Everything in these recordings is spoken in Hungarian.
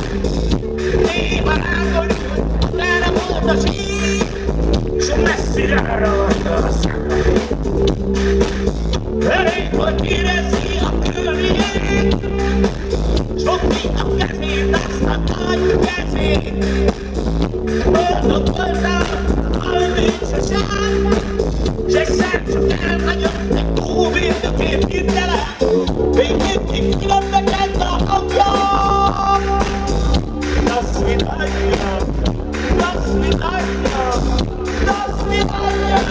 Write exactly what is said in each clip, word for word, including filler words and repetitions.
Éjjel ágony, utána volt a sír, s messzire rajta a szemben. Elég, hogy érezzi a környék, s fogni a kezét, azt a nagy kezét. Boldog voltam, valamint se sár, s egyszer csak elhagyott egy kóvérdökét hirtelen, még mindig különbeket a hangja. До свидания, до свидания, до свидания.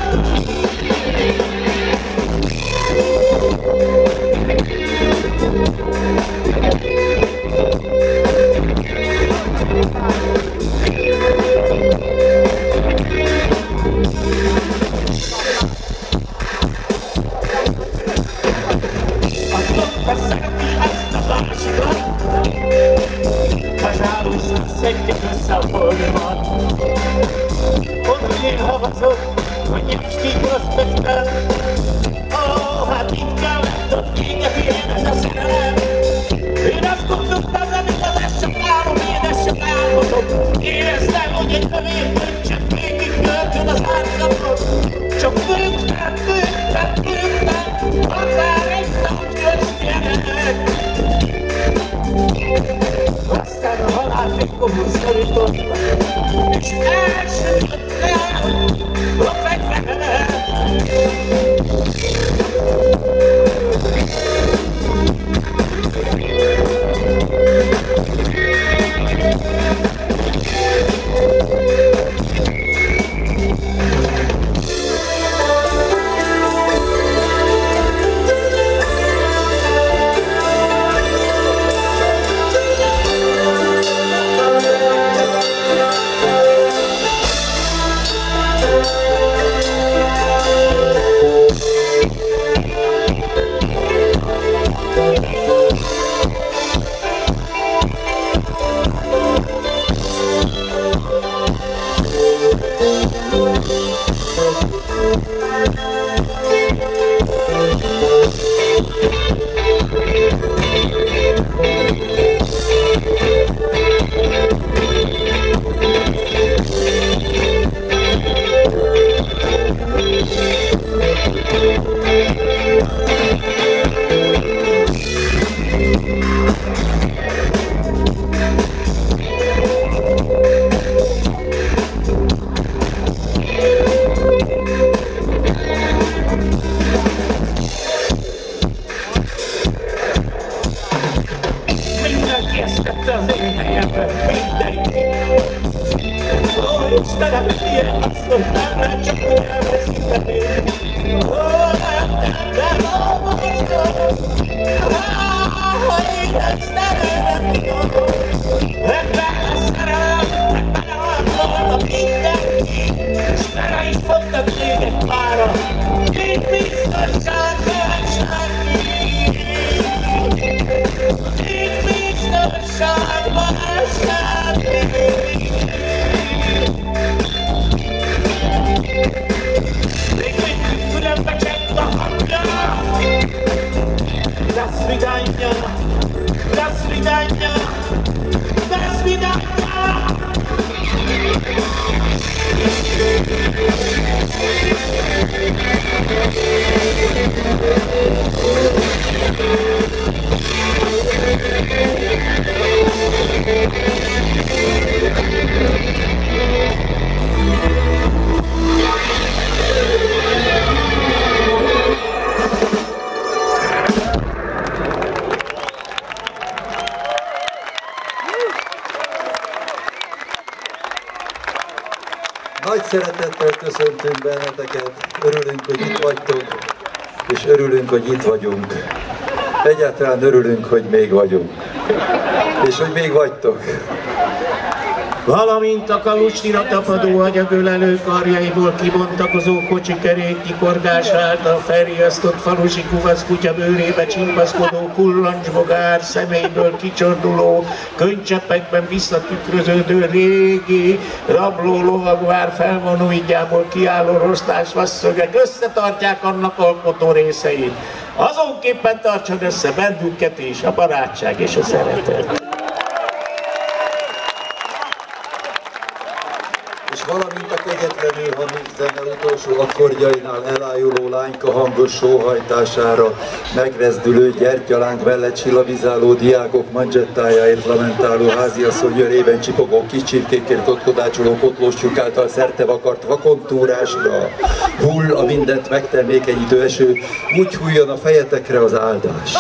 Пожалуйста, садитесь с собой, он мне говорил, Невский проспект. О, обидка, тут книга пьяна на сцене. И раскупил тазами глаза шапару, и на шапару. И оставил никого, чем книги герцы на старцеву. Чем выкта, выкта, выкта, подарить ночью снег. Aztán a halálfékon húztarított, és elsőtt el a fegyver. Nagy szeretettel köszöntünk benneteket, örülünk, hogy itt vagytok, és örülünk, hogy itt vagyunk. Egyáltalán örülünk, hogy még vagyunk, és hogy még vagytok. Valamint a kalucsira tapadó agyagölelő karjaiból kibontakozó kocsikerék kikorgása által felriasztott falusi kuvasz kutya bőrébe csimpaszkodó kullancsbogár szemeiből kicsorduló, könycseppekben visszatükröződő régi rabló lovagvár felvonóidjából kiálló rostás vasszögek összetartják annak alkotó részeit. Azonképpen tartson össze bennünket is a barátság és a szeretet. valamint a kegyetlenül hangos zene utolsó akkordjainál elájuló lányka hangos sóhajtására, megrezdülő gyertyalánk mellett csillabizáló diákok manzsettájáért lamentáló háziasszony jörében csipogó kis csirkékért ott kodácsoló potlós tyúk által szerte vakart vakontúrásra. Hull a mindent megtermékenyítő eső, úgy hulljon a fejetekre az áldás.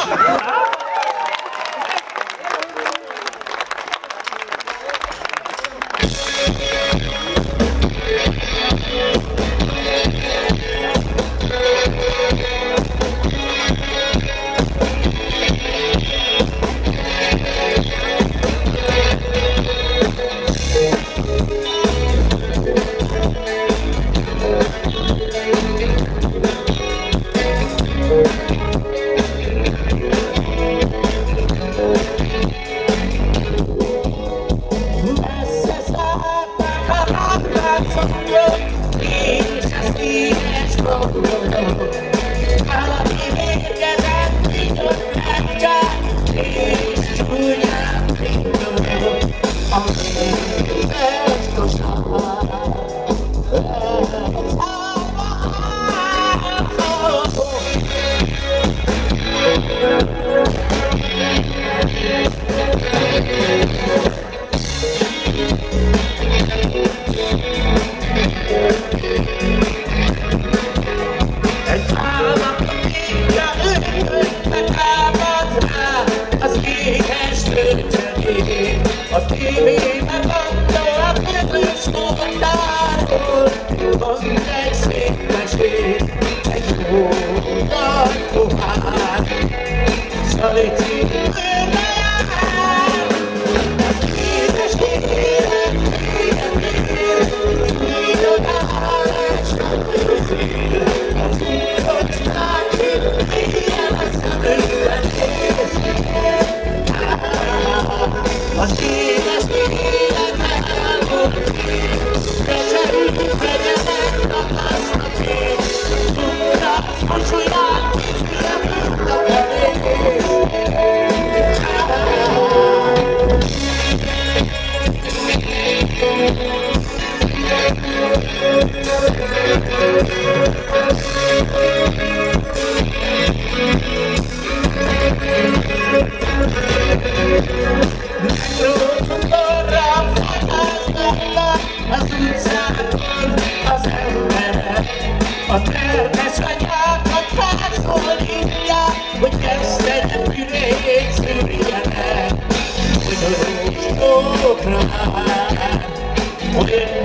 A tévében mondta a kedves kortáról, van egy szép mesét, egy jó nagy pohár, Szalici körbe jár. Az édes élet, élet, élet, így odálás, nagyon szél, az úrhoz látjuk, milyen a szemünkben nézni. Az édes életben elmúlt fél, becsörjük, fegyenek, tapasztat fél, tudás, mosolyát, mint a kevés. Az utcákon az emberek, a termes anyákat felszólítják, hogy kezdenek ürejét szüljenek, hogy a rózsdókra már,